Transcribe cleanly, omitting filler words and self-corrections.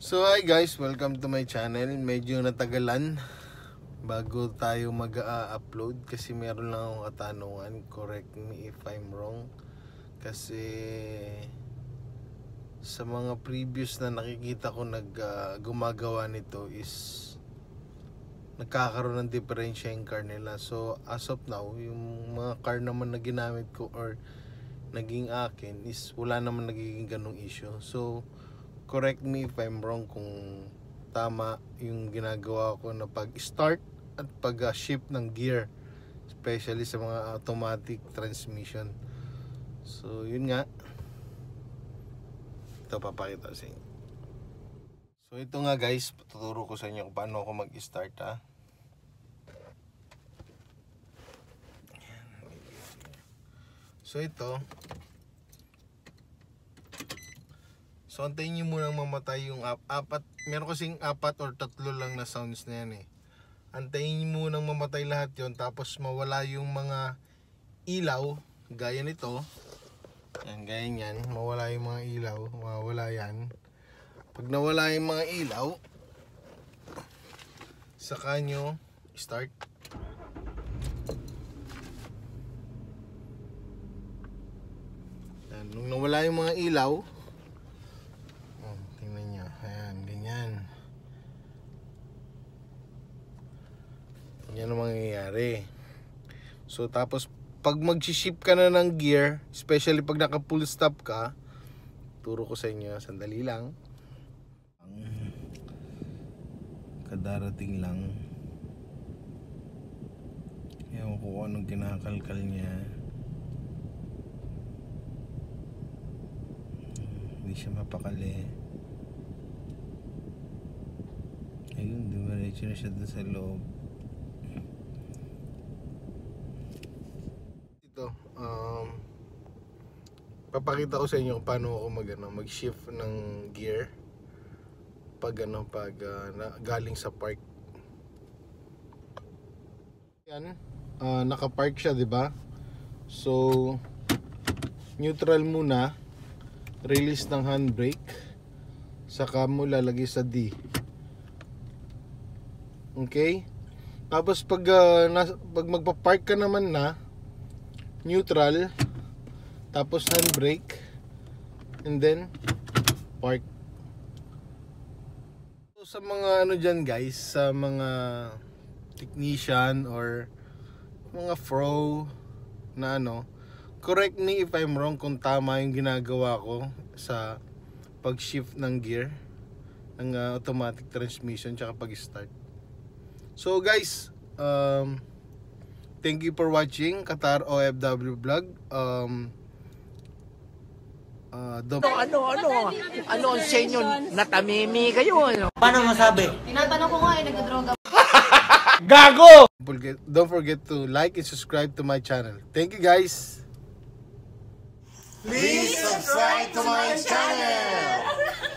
So hi guys, welcome to my channel. Medyo natagalan bago tayo mag-upload kasi meron lang akong katanungan. Correct me if I'm wrong. Kasi sa mga previous na nakikita ko gumagawa nito is nagkakaroon ng differential yung car nila. So as of now, yung mga car naman na ginamit ko or naging akin is wala naman nagiging ganong issue. So correct me if I'm wrong kung tama yung ginagawa ko na pag-start at pag-shift ng gear, especially sa mga automatic transmission. So yun nga, ito papakita sa inyo. So ito nga guys, tuturo ko sa inyo kung paano ako mag-start So ito, so antayin nyo munang mamatay yung apat. Meron kasing apat or tatlo lang na sounds na yan eh. Antayin nyo munang mamatay lahat yon, tapos mawala yung mga ilaw gaya nito. Yan, gaya nyan, mawala yung mga ilaw, mawala yan. Pag nawala yung mga ilaw, saka nyo start. Yan, nung nawala yung mga ilaw, tingnan nyo, ayan, ganyan. Yan ang mangyayari. So tapos pag mag-shift ka na ng gear, especially pag naka full stop ka, turo ko sa inyo, sandali lang. Kadarating lang. Ewan ko kung anong kinakalkal niya. Hindi siya mapakali. Ayun, dumiretso na siya dun sa loob. Ito, papakita ko sa inyo kung paano ako mag-shift ng gear pag galing sa park. Yan, naka-park siya, 'di ba? So neutral muna, release ng handbrake, saka mo lalagay sa D. Okay? Tapos pag magpa-park ka naman na, neutral, tapos handbrake, and then park. So, sa mga dyan guys, sa mga technician or mga pro na correct me if I'm wrong kung tama yung ginagawa ko sa pag-shift ng gear ng automatic transmission tsaka pag-start. So guys, thank you for watching Qatar OFW vlog. Ano ang sa inyo? Natamimi kayo, ano? Paano masabi? Tinatanong ko nga nagdodroga. Gago! Don't forget to like and subscribe to my channel. Thank you guys. Please subscribe to my channel.